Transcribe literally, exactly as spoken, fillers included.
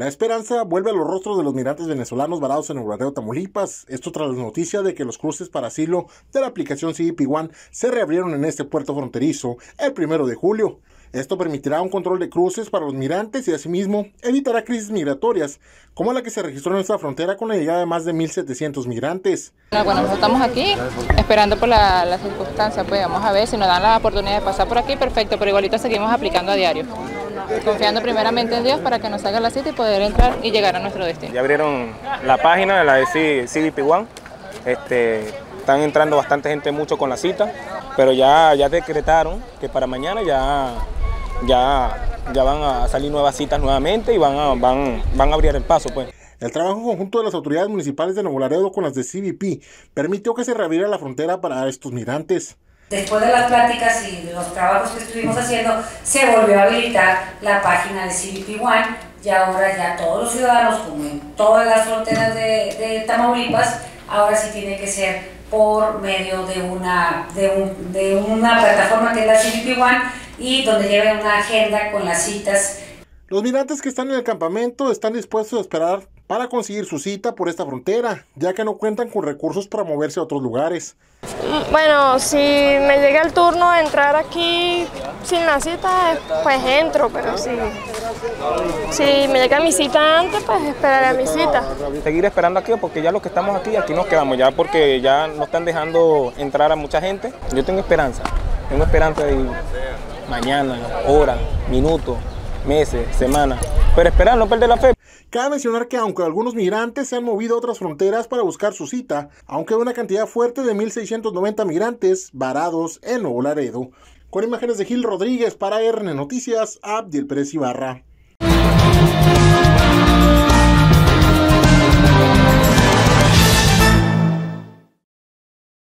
La esperanza vuelve a los rostros de los migrantes venezolanos varados en Nuevo Laredo, Tamaulipas. Esto tras la noticia de que los cruces para asilo de la aplicación C B P One se reabrieron en este puerto fronterizo el primero de julio. Esto permitirá un control de cruces para los migrantes y asimismo evitará crisis migratorias, como la que se registró en nuestra frontera con la llegada de más de mil setecientos migrantes. Bueno, nosotros estamos aquí esperando por la, la circunstancia, pues vamos a ver si nos dan la oportunidad de pasar por aquí, perfecto, pero igualito seguimos aplicando a diario, confiando primeramente en Dios para que nos salga la cita y poder entrar y llegar a nuestro destino. Ya abrieron la página de la de C B P One, este, están entrando bastante gente mucho con la cita, pero ya, ya decretaron que para mañana ya... Ya, ya van a salir nuevas citas nuevamente y van a, van, van a abrir el paso, pues. El trabajo conjunto de las autoridades municipales de Nuevo Laredo con las de C B P permitió que se reabriera la frontera para estos migrantes. Después de las pláticas y de los trabajos que estuvimos haciendo, se volvió a habilitar la página de C B P One y ahora ya todos los ciudadanos, como en todas las fronteras de, de Tamaulipas, ahora sí tiene que ser por medio de una, de, un, de una plataforma que es la C B P One y donde lleven una agenda con las citas. Los migrantes que están en el campamento están dispuestos a esperar para conseguir su cita por esta frontera, ya que no cuentan con recursos para moverse a otros lugares. Bueno, si me llega el turno de entrar aquí sin la cita, pues entro, pero si, si me llega mi cita antes, pues esperaré a mi cita. Seguir esperando aquí porque ya los que estamos aquí, aquí nos quedamos ya porque ya no están dejando entrar a mucha gente. Yo tengo esperanza, tengo esperanza de mañana, hora, minuto, meses, semanas, pero esperar, no perder la fe. Cabe mencionar que aunque algunos migrantes se han movido a otras fronteras para buscar su cita, aunque hay una cantidad fuerte de mil seiscientos noventa migrantes varados en Nuevo Laredo. Con imágenes de Gil Rodríguez para R N Noticias, Abdiel Pérez Ibarra.